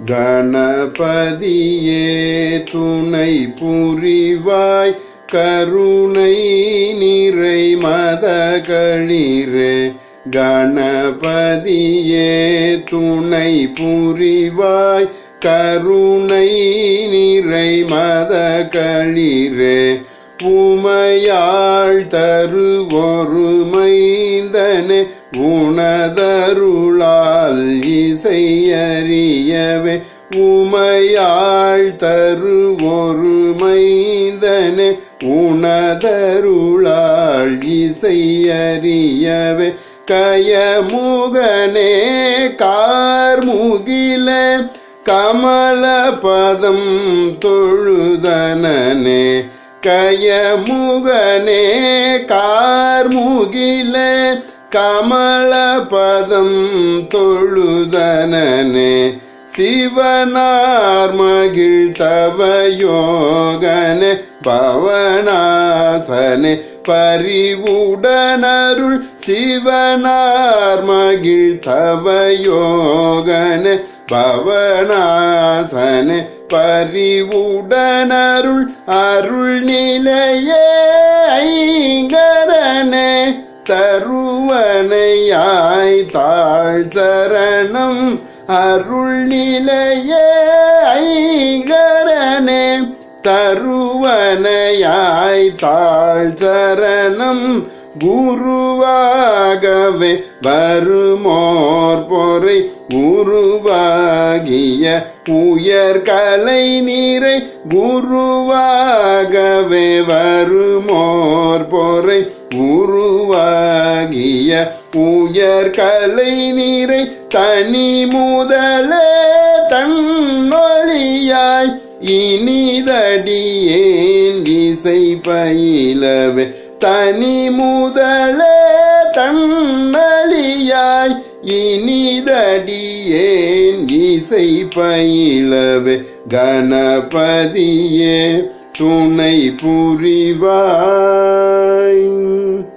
கணபதியே துணை புரிவாய் கருணை நிறை மதகளிரே கணபதியே துணை புரிவாய் கருணை நிறை மதகளிரே உமையாள் தரு ஒரு மைந்தனே உனதருளால் இசையறியவே உமையாள் தரு ஒரு மைந்தனே உனதருளால் இசையறியவே கயமுகனே கார்முகிலே கமலபதம் தொழுதனனே கயமுகனே கார்முகிலே கமலபதம் தொழுதனனே சிவனார் மகிழ் தவயோகனே பவனாசனே பரிவுடனருள் சிவனார் மகிழ் தவயோகனே பவனாசனே பரிவுடனருள் அருள் நிலையே ஐங்கரனே தருவனையாய் தாழ் சரணம் அருள் நிலையே ஐங்கரனே தருவனையாய் தாழ் சரணம் குருவாகவே வருமோர் பொறை உருவாகிய உயர்கலை நீரை குருவாகவே வருமோர் பொறை உருவாகிய உயர்கலை நீரை தனி முதலே தன்னொழியாய் இனிதடியேன் இசை பயிலவே தனி முதலே தன்னழியாய் இனிதடியேன் இசை பயிலவே கணபதியே துணை புரிவாய்.